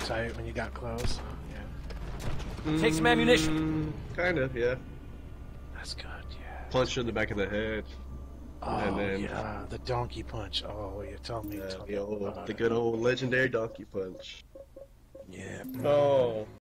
tight when you got close. Yeah. Take some ammunition. Kind of, yeah. That's good, yeah. Punch in the back of the head. Oh, and then, yeah, the donkey punch. Oh, you tell me. the good old legendary donkey punch. Yeah. Oh.